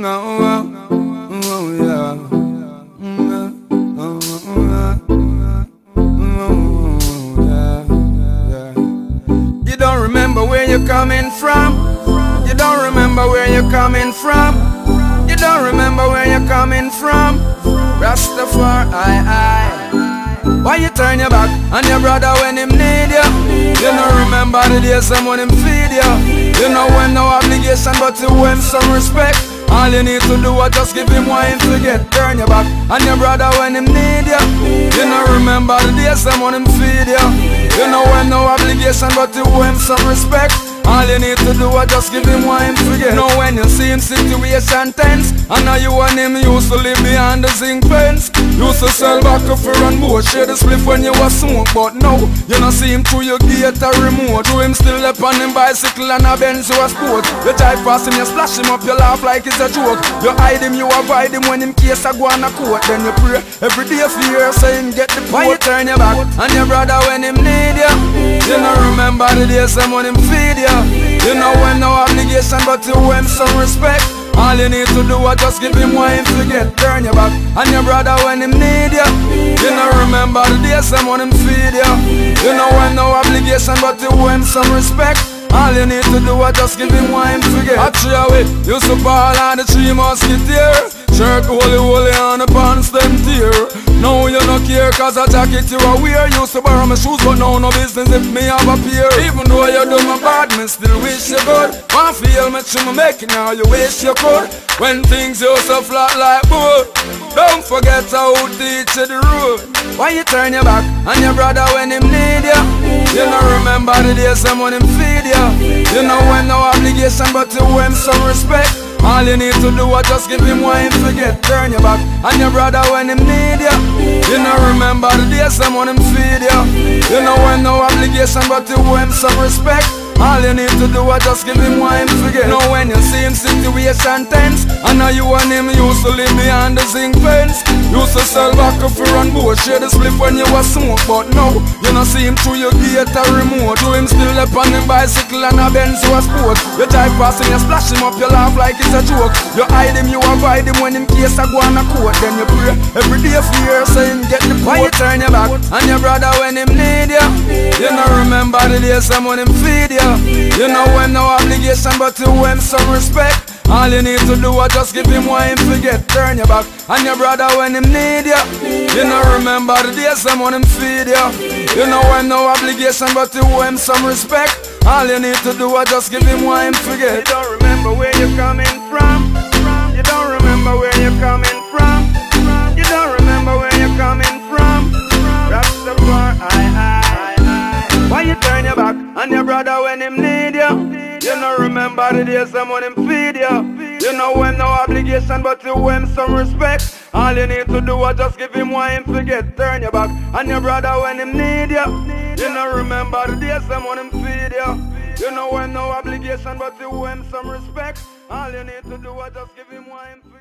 You don't remember where you're coming from. You don't remember where you're coming from. You don't remember where you're coming from. Rastafari. Why you turn your back on your brother when him need you? You don't remember the days when him feed you. You know when no obligation but you owe him some respect. All you need to do is just give him what him forget. Turn your back on your brother when him need you. You don't remember the days when him feed you. You know when no obligation but you owe him some respect. All you need to do is just give him what him forget. Know when you see him situation tense, I know you and him used to live behind the zinc fence. Used to sell back a for and boat, share the split when you was smoke. But now, you don't see him through your gate or remote. Do him still up on him bicycle and a Benz or a sport. You drive past him, you splash him up, you laugh like it's a joke. You hide him, you avoid him when him case a go on a court. Then you pray every day for years, say him get the port. Why you turn your back on your brother when him need you? You don't remember the days when him feed you. You know when no obligation but you owe him some respect. All you need to do is just give him what him forget. Turn your back on your brother when him need you. You know remember the days when him feed you. You know when no obligation but you owe him some respect. All you need to do is just give him what him forget. I tree away, used to ball on the 3 Musketeers. Shirt holy on the pants them tear. Now you no care cause a jacket you a wear. Used to borrow my shoes but now no business if me have a pair. Even though you do my bad, me still wish you good. Want feel me to me making now you wish you could. When things you so flat like wood, don't forget how to teach you the road. Why you turn your back on your brother when him need you? You don't remember the days when him feed you. You know when no obligation but you owe him some respect. All you need to do is just give him what him forget. Turn your back on your brother when him need you. You don't remember the days when him feed you. You know when no obligation but you owe him some respect. All you need to do is just give him what him forget. Know when you see him situation tense, I know you and him used to live behind the zinc fence. Used to sell back a for and boat, share the split when you was smoke. But now, you don't see him through your gate or remote. Do him still up on him bicycle and a Benz or a sport. You drive past him, you splash him up, you laugh like it's a joke. You hide him, you avoid him when him case a go on a court. Then you pray every day for years, so him get the port. Why you turn your back on your brother when him need you? You don't remember the days when him feed you. You know when no obligation but you owe him some respect. All you need to do is just give him what him forget. Turn your back on your brother when him need you. You know remember the days when him feed you. You know when no obligation but you owe him some respect. All you need to do is just give him what him forget. You don't remember where you're coming from. You don't remember where you're coming from. You don't remember where you're coming from. Rastafari. Why you turn your back on your brother when him need you? You don't remember the days when him feed you. You know when no obligation but you owe him some respect. All you need to do is just give him what him forget. Turn your back on your brother when him need you. You don't remember the days when him feed you. You know when no obligation but you owe him some respect. All you need to do is just give him what him forget.